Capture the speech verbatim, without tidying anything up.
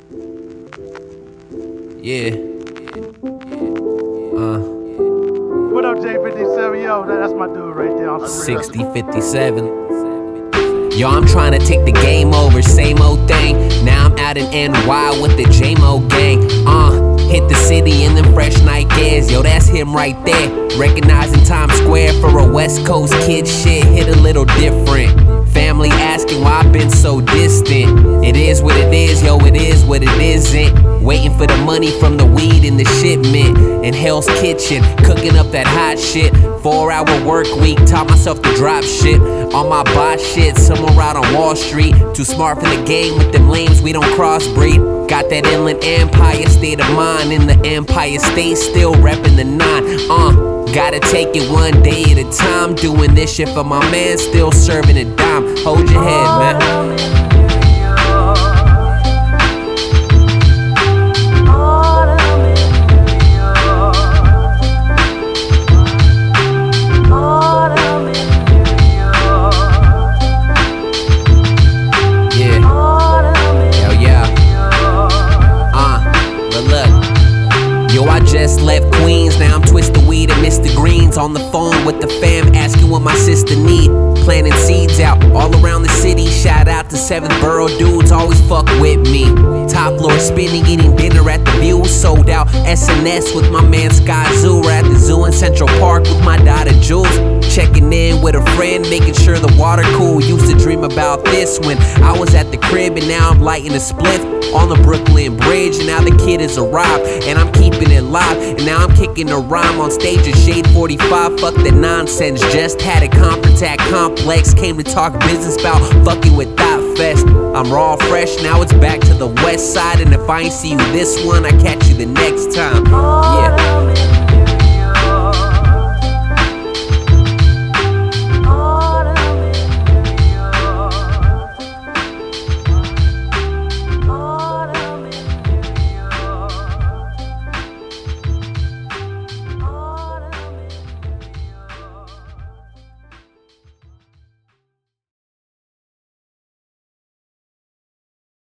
Yeah. Uh. What up, J fifty-seven? Yo, that, that's my dude right there. I'm sixty fifty-seven. Yo, I'm trying to take the game over, same old thing. Now I'm out in N Y with the J-Mo gang. Uh, hit the city in them fresh Nikes. Yo, that's him right there. Recognizing Times Square for a West Coast kid. Shit hit a little different. Family asking why I've been so distant. It is what it is, yo, it is what it isn't. Waiting for the money from the weed and the shipment. In Hell's Kitchen, cooking up that hot shit. Four hour work week, taught myself to drop shit. On my boss shit, somewhere out on Wall Street. Too smart for the game with them lames, we don't crossbreed. Got that Inland Empire state of mind. In the Empire State, still repping the nine. Uh, gotta take it one day at a time. Doing this shit for my man, still serving a dime. Hold your head, man. Just left Queens, now I'm twisting weed and Mister Green's on the phone with the fam, asking what my sister need. Planting seeds out all around the city. Shout out to Seventh Borough dudes, always fuck with me. Top floor spinning, eating dinner at the View. Sold out S N S with my man Sky Zoo. We're at the zoo in Central Park with my daughter Jules. Checking in with a friend, making sure the water cool. Used to dream about this when I was at the crib, and now I'm lighting a spliff on the Brooklyn Bridge. And now the kid has arrived, and I'm keeping it live. And now I'm kicking a rhyme on stage at Shade forty-five. Fuck that nonsense, just had a conference at Complex. Came to talk business about fucking with Thought Fest. I'm raw fresh, now it's back to the west side. And if I ain't see you this one, I catch you the next time. Yeah.